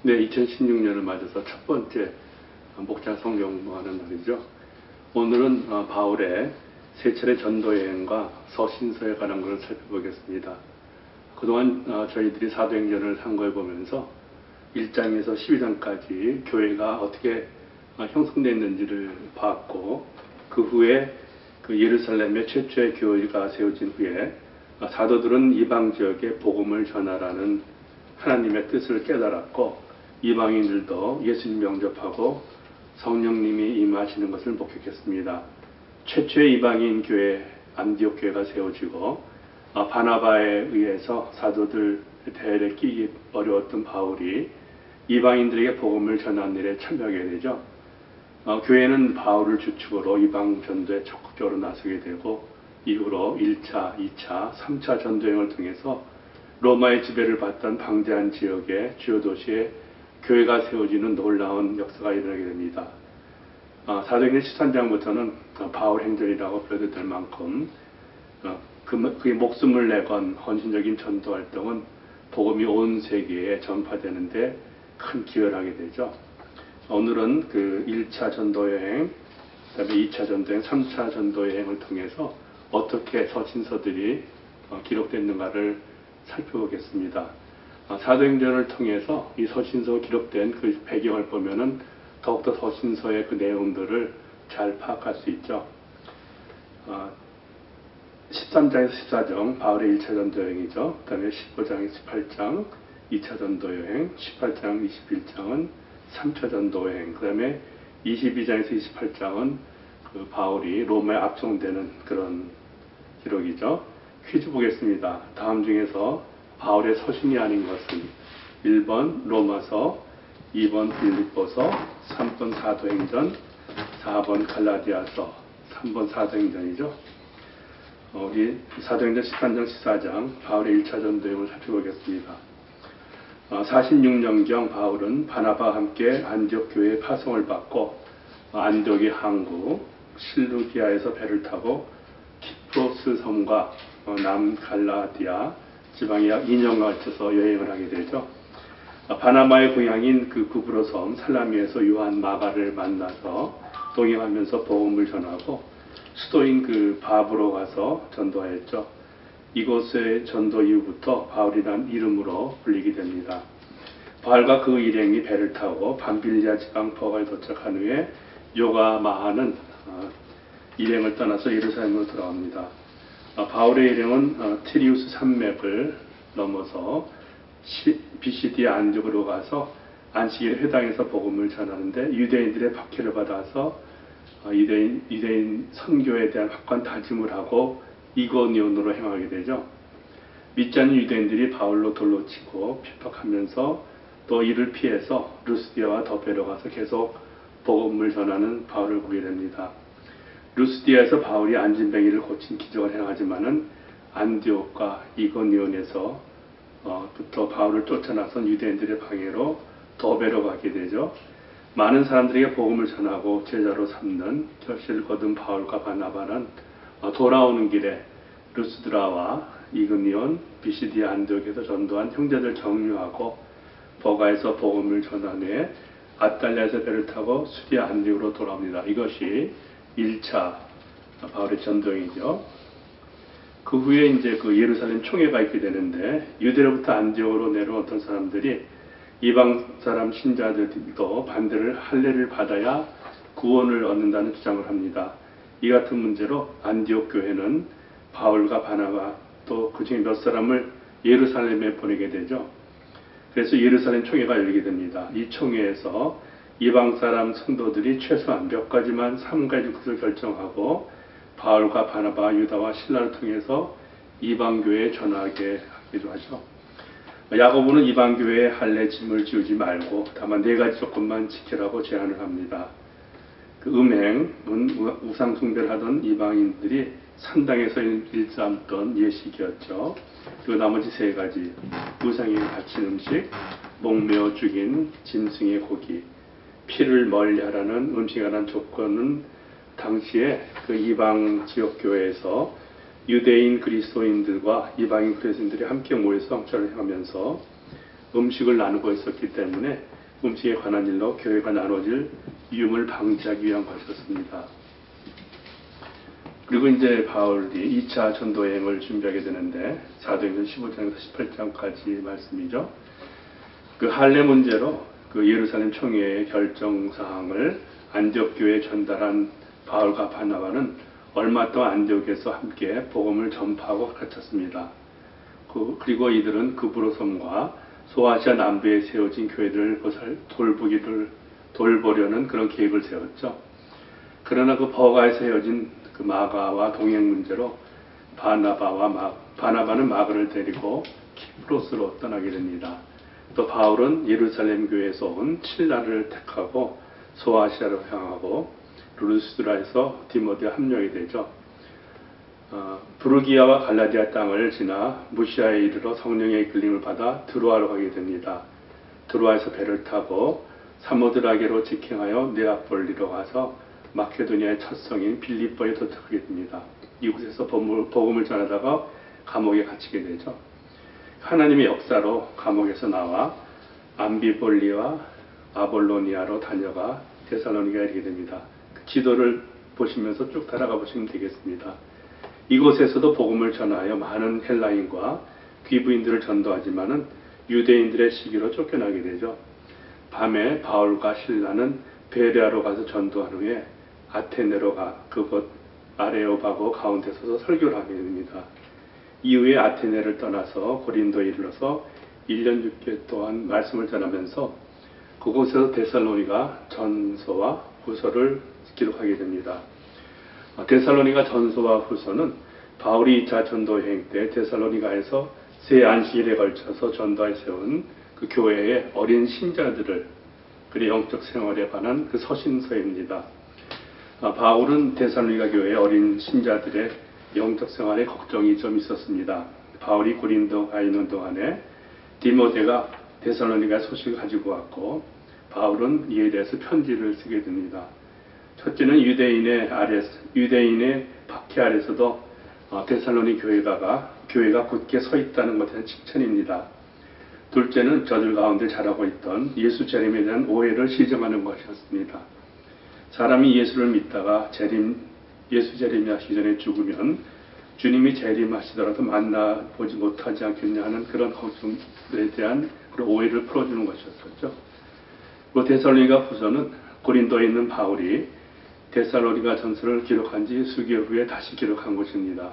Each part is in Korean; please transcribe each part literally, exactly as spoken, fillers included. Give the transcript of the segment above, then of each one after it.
네, 이천십육 년을 맞아서 첫 번째 목자 성경하는 날이죠. 오늘은 바울의 세 차례 전도 여행과 서신서에 관한 것을 살펴보겠습니다. 그동안 저희들이 사도행전을 상고해 보면서 일 장에서 십이 장까지 교회가 어떻게 형성됐는지를 봤고, 그 후에 그 예루살렘의 최초의 교회가 세워진 후에 사도들은 이방 지역에 복음을 전하라는 하나님의 뜻을 깨달았고, 이방인들도 예수님 영접하고 성령님이 임하시는 것을 목격했습니다. 최초의 이방인 교회 안디옥 교회가 세워지고, 바나바에 의해서 사도들 대열에 끼기 어려웠던 바울이 이방인들에게 복음을 전하는 일에 참여하게 되죠. 어, 교회는 바울을 주축으로 이방 전도에 적극적으로 나서게 되고, 이후로 일 차, 이 차, 삼 차 전도여행을 통해서 로마의 지배를 받던 방대한 지역의 주요 도시에 교회가 세워지는 놀라운 역사가 일어나게 됩니다. 어, 사도행전 십삼 장부터는 바울 행전이라고 불러도 될 만큼 어, 그, 그의 목숨을 내건 헌신적인 전도 활동은 복음이 온 세계에 전파되는데 큰 기여를 하게 되죠. 오늘은 그 일 차 전도여행, 그 다음에 이 차 전도여행, 삼 차 전도여행을 통해서 어떻게 서신서들이 어, 기록됐는가를 살펴보겠습니다. 어, 사도행전을 통해서 이 서신서 기록된 그 배경을 보면은 더욱더 서신서의 그 내용들을 잘 파악할 수 있죠. 어, 십삼 장에서 십사 장, 바울의 일 차 전도여행이죠. 그 다음에 십오 장에서 십팔 장, 이 차 전도여행, 십팔 장, 이십일 장은 삼 차 전도여행, 그 다음에 이십이 장에서 이십팔 장은 그 바울이 로마에 압송되는 그런 기록이죠. 퀴즈 보겠습니다. 다음 중에서 바울의 서신이 아닌 것은 일 번 로마서, 이 번 빌립보서, 삼 번 사도행전, 사 번 갈라디아서, 삼 번 사도행전이죠. 어, 우리 사도행전 십삼 장, 십사 장 바울의 일 차 전도여행을 살펴보겠습니다. 어, 사십육 년경 바울은 바나바와 함께 안디옥 교회의 파송을 받고 어, 안디옥의 항구 실루기아에서 배를 타고 키프로스 섬과 어, 남갈라디아 지방에 약 이 년간 걸쳐서 여행을 하게 되죠. 어, 바나바의 고향인 그 구브로 섬 살라미에서 요한 마가를 만나서 동행하면서 복음을 전하고 수도인 그 바브로 가서 전도하였죠. 이곳의 전도 이후부터 바울이란 이름으로 불리게 됩니다. 바울과 그 일행이 배를 타고 밤빌리아 지방 버가에 도착한 후에 요가 마하는 어, 일행을 떠나서 예루살렘으로 돌아옵니다. 어, 바울의 일행은 어, 티리우스 산맥을 넘어서 시, 비시디아 안디옥으로 가서 안식일 회당에서 복음을 전하는데 유대인들의 박해를 받아서 어, 유대인, 유대인 선교에 대한 확고한 다짐을 하고 이고니온으로 행하게 되죠. 믿지 않는 유대인들이 바울로 돌로 치고 핍박하면서 또 이를 피해서 루스디아와 더베로 가서 계속 복음을 전하는 바울을 보게 됩니다. 루스디아에서 바울이 안진뱅이를 고친 기적을 행하지만은 안디옥과 이고니온에서 어, 부터 바울을 쫓아나선 유대인들의 방해로 더베로 가게 되죠. 많은 사람들에게 복음을 전하고 제자로 삼는 결실을 거둔 바울과 바나바는 어, 돌아오는 길에 루스드라와 이그니온, 비시디아 안디옥에서 전도한 형제들 격려하고 버가에서 복음을 전한 후에 아탈리아에서 배를 타고 수디아 안디옥으로 돌아옵니다. 이것이 일 차 바울의 전도행이죠. 그 후에 이제 그 예루살렘 총회가 있게 되는데 유대로부터 안디옥으로 내려온 어떤 사람들이 이방 사람 신자들도 반대를 할례를 받아야 구원을 얻는다는 주장을 합니다. 이 같은 문제로 안디옥 교회는 바울과 바나바 또 그중에 몇 사람을 예루살렘에 보내게 되죠. 그래서 예루살렘 총회가 열리게 됩니다. 이 총회에서 이방 사람 성도들이 최소한 몇 가지만 삼 가지 것을 결정하고 바울과 바나바, 유다와 실라를 통해서 이방 교회에 전하게 하기로 하죠. 야고보는 이방 교회에 할례 짐을 지우지 말고 다만 네 가지 조건만 지키라고 제안을 합니다. 그 음행은 우상 숭배를 하던 이방인들이 산당에서 일삼던 예식이었죠. 그리고 나머지 세 가지, 우상에 바친 음식, 목매어 죽인 짐승의 고기, 피를 멀리하라는 음식에 관한 조건은 당시에 그 이방 지역 교회에서 유대인 그리스도인들과 이방인 그리스도인들이 함께 모여서 성찬을 행하면서 음식을 나누고 있었기 때문에 음식에 관한 일로 교회가 나눠질 위험을 방지하기 위한 것이었습니다. 그리고 이제 바울이 이 차 전도 여행을 준비하게 되는데 사도행전 십오 장에서 십팔 장까지 말씀이죠. 그 할례 문제로 그 예루살렘 총회의 결정 사항을 안디옥 교회에 전달한 바울과 바나바는 얼마 동안 안디옥에서 함께 복음을 전파하고 가르쳤습니다. 그, 그리고 이들은 그브로섬과 소아시아 남부에 세워진 교회들을 돌보기를 돌보려는 그런 계획을 세웠죠. 그러나 그 버가에 세워진 그 마가와 동행 문제로 바나바와 마, 바나바는 마가를 데리고 키프로스로 떠나게 됩니다. 또 바울은 예루살렘 교회에서 온 칠라를 택하고 소아시아로 향하고 루스드라에서 디모데에 합류하게 되죠. 어, 부르기아와 갈라디아 땅을 지나 무시아에 이르러 성령의 이끌림을 받아 드로아로 가게 됩니다. 드로아에서 배를 타고 사모드라게로 직행하여 네아폴리로 가서 마케도니아의 첫 성인 빌립보에 도착하게 됩니다. 이곳에서 복음을 전하다가 감옥에 갇히게 되죠. 하나님의 역사로 감옥에서 나와 암비볼리와 아볼로니아로 다녀가 데살로니가에 이르게 됩니다. 그 지도를 보시면서 쭉 따라가 보시면 되겠습니다. 이곳에서도 복음을 전하여 많은 헬라인과 귀부인들을 전도하지만은 유대인들의 시기로 쫓겨나게 되죠. 밤에 바울과 실라는 베레아로 가서 전도한 후에 아테네로 가 그곳 아레오바고 가운데 서서 설교를 하게 됩니다. 이후에 아테네를 떠나서 고린도에 이르러서 일 년 육 개월 동안 말씀을 전하면서 그곳에서 데살로니가 전서와 후서를 기록하게 됩니다. 데살로니가 전서와 후서는 바울이 이 차 전도 여행 때 데살로니가에서 세 안식일에 걸쳐서 전도에 세운 그 교회의 어린 신자들을 그의 영적 생활에 관한 그 서신서입니다. 아, 바울은 데살로니가 교회의 어린 신자들의 영적 생활에 걱정이 좀 있었습니다. 바울이 고린도 가 있는 동안에 디모데가 데살로니가 소식을 가지고 왔고 바울은 이에 대해서 편지를 쓰게 됩니다. 첫째는 유대인의 아래 유대인의 박해 아래서도 어, 데살로니 교회가 교회가 굳게 서 있다는 것에 대한 칭찬입니다. 둘째는 저들 가운데 자라고 있던 예수 재림에 대한 오해를 시정하는 것이었습니다. 사람이 예수를 믿다가 재림, 예수 재림하시기 전에 죽으면 주님이 재림하시더라도 만나보지 못하지 않겠냐 하는 그런 걱정에 대한 그런 오해를 풀어주는 것이었었죠. 그 데살로니가 후서는 고린도에 있는 바울이 데살로니가 전서를 기록한 지 수개월 후에 다시 기록한 것입니다.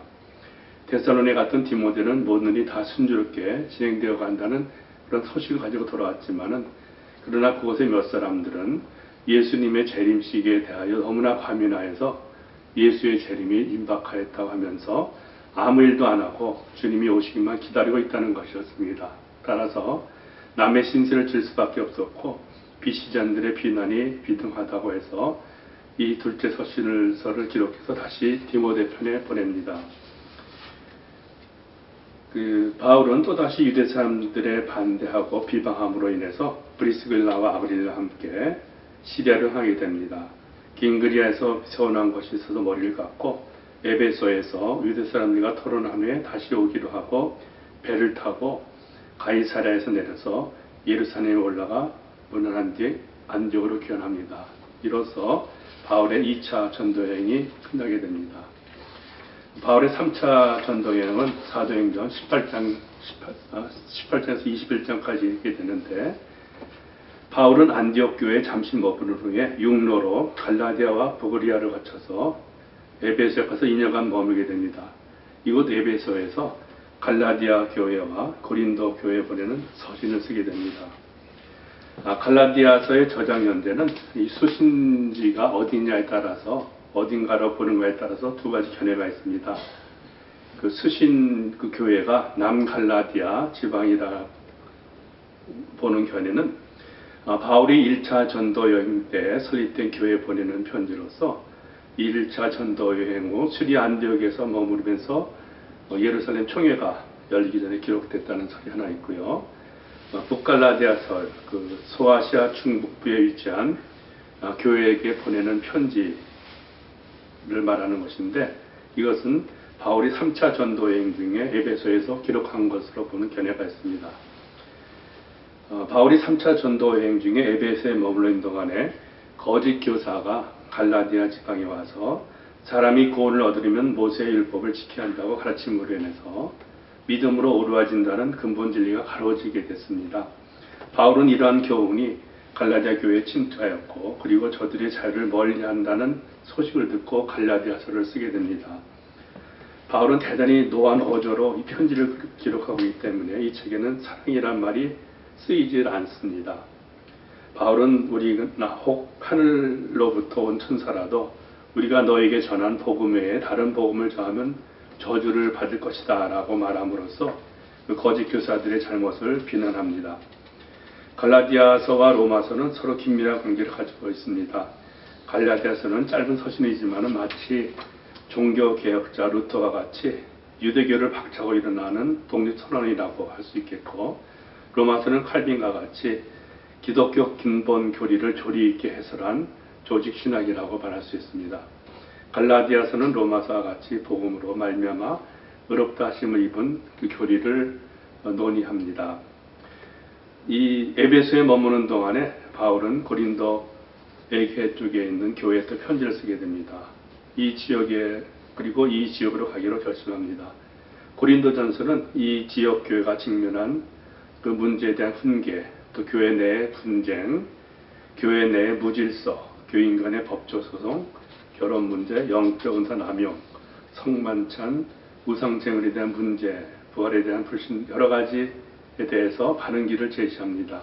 데살로니에 갔던 디모데는 모든 일이 다 순조롭게 진행되어 간다는 그런 소식을 가지고 돌아왔지만은 그러나 그곳의 몇 사람들은 예수님의 재림 시기에 대하여 너무나 과민하여서 예수의 재림이 임박하였다고 하면서 아무 일도 안 하고 주님이 오시기만 기다리고 있다는 것이었습니다. 따라서 남의 신세를 질 수밖에 없었고 비시자들의 비난이 비등하다고 해서 이 둘째 서신서를 기록해서 다시 디모데 편에 보냅니다. 그 바울은 또다시 유대 사람들의 반대하고 비방함으로 인해서 브리스길라와 아브릴라와 함께 시리아를 하게 됩니다. 긴그리아에서 서운한 것이 있어서 머리를 감고 에베소에서 유대 사람들과 토론한 후에 다시 오기로 하고 배를 타고 가이사랴에서 내려서 예루살렘에 올라가 무난한 뒤 안디옥으로 귀환합니다. 이로써 바울의 이 차 전도여행이 끝나게 됩니다. 바울의 삼 차 전도여행은 사도행전 십팔 장, 십팔 장에서 이십일 장까지 있게 되는데 바울은 안디옥 교회에 잠시 머무른 후에 육로로 갈라디아와 부그리아를 거쳐서 에베소에 가서 이 년간 머물게 됩니다. 이곳 에베소에서 갈라디아 교회와 고린도 교회에 보내는 서신을 쓰게 됩니다. 아, 갈라디아서의 저장 연대는 이 수신지가 어디냐에 따라서 어딘가로 보는 것에 따라서 두 가지 견해가 있습니다. 그 수신 그 교회가 남갈라디아 지방이라 보는 견해는 아, 바울이 일 차 전도 여행 때 설립된 교회에 보내는 편지로서 일 차 전도 여행 후 수리 안디옥에서 머무르면서 어, 예루살렘 총회가 열리기 전에 기록됐다는 설이 하나 있고요. 어, 북갈라디아서 그 소아시아 중북부에 위치한 어, 교회에게 보내는 편지를 말하는 것인데 이것은 바울이 삼 차 전도 여행 중에 에베소에서 기록한 것으로 보는 견해가 있습니다. 어, 바울이 삼 차 전도 여행 중에 에베소에 머물러 있는 동안에 거짓 교사가 갈라디아 지방에 와서 사람이 구원을 얻으려면 모세의 율법을 지켜야 한다고 가르침으로 인해서 믿음으로 오르어진다는 근본 진리가 가로지게 됐습니다. 바울은 이러한 교훈이 갈라디아 교회에 침투하였고 그리고 저들의 자유를 멀리한다는 소식을 듣고 갈라디아서를 쓰게 됩니다. 바울은 대단히 노한 어조로 이 편지를 기록하고 있기 때문에 이 책에는 사랑이란 말이 쓰이질 않습니다. 바울은 우리나 혹 하늘로부터 온 천사라도 우리가 너에게 전한 복음 외에 다른 복음을 전하면 저주를 받을 것이다 라고 말함으로써 그 거짓 교사들의 잘못을 비난합니다. 갈라디아서와 로마서는 서로 긴밀한 관계를 가지고 있습니다. 갈라디아서는 짧은 서신이지만 마치 종교개혁자 루터와 같이 유대교를 박차고 일어나는 독립선언이라고 할 수 있겠고, 로마서는 칼빈과 같이 기독교 근본 교리를 조리 있게 해설한 조직신학이라고 말할 수 있습니다. 갈라디아서는 로마서와 같이 복음으로 말미암아 의롭다 하심을 입은 그 교리를 논의합니다. 이 에베소에 머무는 동안에 바울은 고린도 에게 쪽에 있는 교회에 또 편지를 쓰게 됩니다. 이 지역에 그리고 이 지역으로 가기로 결심합니다. 고린도전서는 이 지역 교회가 직면한 그 문제에 대한 훈계, 또 교회 내의 분쟁, 교회 내의 무질서, 교인 간의 법조 소송, 결혼 문제, 영적 은사 남용, 성만찬, 우상쟁을에 대한 문제, 부활에 대한 불신, 여러 가지에 대해서 바른 길을 제시합니다.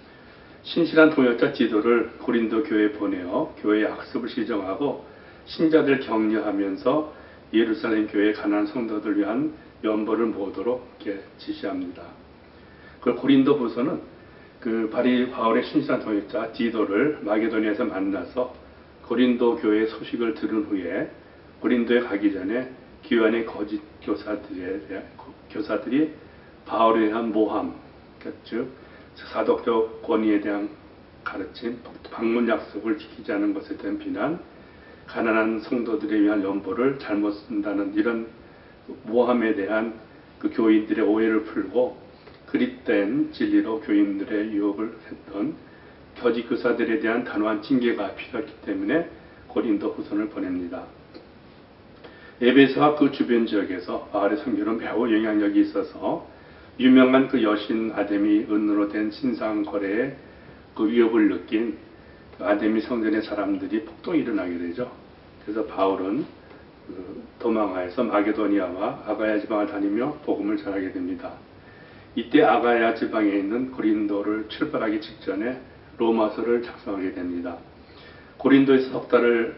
신실한 동역자 디도를 고린도 교회에 보내어 교회의 학습을 시정하고 신자들 격려하면서 예루살렘 교회의 가난한 성도들 위한 연보를 모으도록 이렇게 지시합니다. 그 고린도 후서는 그 바리 바울의 신실한 동역자 디도를 마게도니아에서 만나서 고린도 교회의 소식을 들은 후에 고린도에 가기 전에 기완의 거짓 교사들에 대한, 교사들이 바울에 대한 모함, 즉 사독적 권위에 대한 가르침, 방문 약속을 지키지 않은 것에 대한 비난, 가난한 성도들에 위한 연보를 잘못 쓴다는 이런 모함에 대한 그 교인들의 오해를 풀고 그릇된 진리로 교인들의 유혹을 했던 거짓 교사들에 대한 단호한 징계가 필요했기 때문에 고린도 후서를 보냅니다. 에베소와 그 주변 지역에서 바울의 선교는 매우 영향력이 있어서 유명한 그 여신 아데미 은으로 된 신상 거래에 그 위협을 느낀 그 아데미 성전의 사람들이 폭동이 일어나게 되죠. 그래서 바울은 그 도망하여서 마게도니아와 아가야 지방을 다니며 복음을 전하게 됩니다. 이때 아가야 지방에 있는 고린도를 출발하기 직전에 로마서를 작성하게 됩니다. 고린도에서 석 달을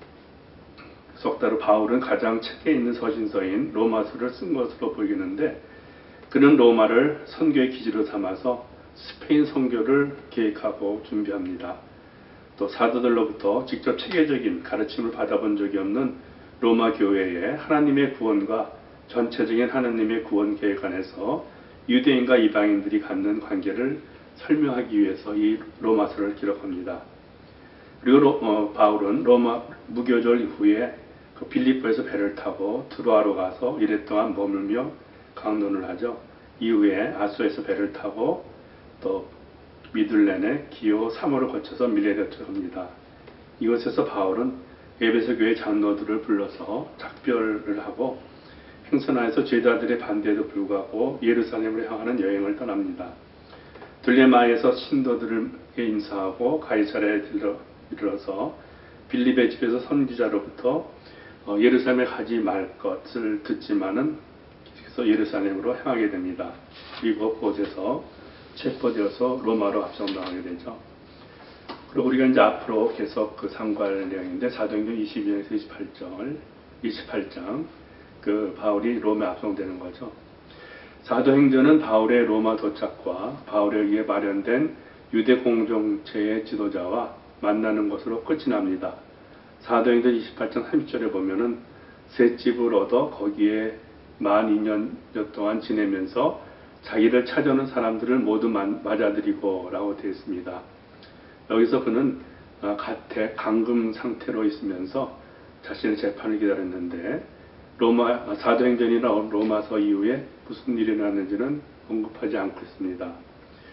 석 달후 바울은 가장 책에 있는 서신서인 로마서를 쓴 것으로 보이는데 그는 로마를 선교의 기지로 삼아서 스페인 선교를 계획하고 준비합니다. 또 사도들로부터 직접 체계적인 가르침을 받아본 적이 없는 로마 교회의 하나님의 구원과 전체적인 하나님의 구원 계획 안에서 유대인과 이방인들이 갖는 관계를 설명하기 위해서 이 로마서를 기록합니다. 그리고 로, 어, 바울은 로마 무교절 이후에 그 빌립보에서 배를 타고 트로아로 가서 이래 동안 머물며 강론을 하죠. 이후에 아소에서 배를 타고 또 미둘렌의 기오 사모를 거쳐서 밀레도에 들어갑니다. 이곳에서 바울은 에베소 교회 장로들을 불러서 작별을 하고 행선하여서 제자들의 반대에도 불구하고 예루살렘으로 향하는 여행을 떠납니다. 들레마에서 신도들에게 인사하고 가이사랴에 이르러서 빌립의 집에서 선지자로부터 예루살렘에 가지 말 것을 듣지만은 그래서 예루살렘으로 향하게 됩니다. 그리고 그곳에서 체포되어서 로마로 압송당하게 되죠. 그리고 우리가 이제 앞으로 계속 그 상고할 내용인데 사도행전 이십이 장에서 이십팔 절, 이십팔 장 그 바울이 로마에 압송되는 거죠. 사도행전은 바울의 로마 도착과 바울에 의해 마련된 유대 공동체의 지도자와 만나는 것으로 끝이 납니다. 사도행전 이십팔 장 삼십 절에 보면은 새 집을 얻어 거기에 만 이 년여 동안 지내면서 자기를 찾아오는 사람들을 모두 맞아들이고 라고 되어 있습니다. 여기서 그는 가택, 감금 상태로 있으면서 자신의 재판을 기다렸는데 로마 사도행전이나 로마서 이후에 무슨 일이 났는지는 언급하지 않고 있습니다.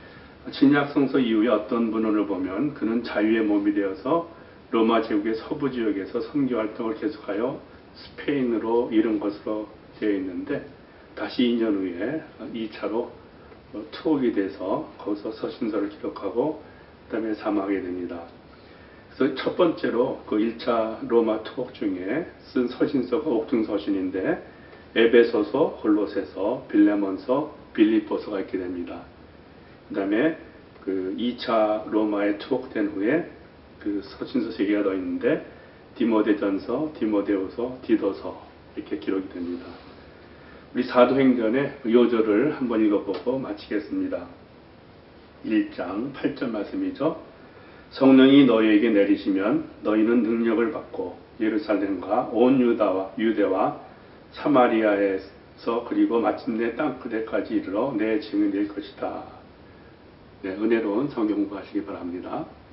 신약 성서 이후에 어떤 분원을 보면 그는 자유의 몸이 되어서 로마 제국의 서부 지역에서 선교 활동을 계속하여 스페인으로 이른 것으로 되어 있는데 다시 이 년 후에 이 차로 투옥이 돼서 거기서 서신서를 기록하고 그 다음에 사망하게 됩니다. 그래서 첫 번째로 그 일 차 로마 투옥 중에 쓴 서신서가 옥중서신인데 에베소서, 골로새서, 빌레몬서, 빌립보서가 있게 됩니다. 그 다음에 그 이 차 로마에 투옥된 후에 그 서신서 세 개가 더 있는데 디모데전서, 디모데후서, 디도서 이렇게 기록이 됩니다. 우리 사도행전의 요절을 한번 읽어보고 마치겠습니다. 일 장 팔 절 말씀이죠. 성령이 너희에게 내리시면 너희는 능력을 받고 예루살렘과 온 유다와 유대와 사마리아에서 그리고 마침내 땅끝에까지 이르러 내 증인이 될 것이다. 네, 은혜로운 성경 공부하시기 바랍니다.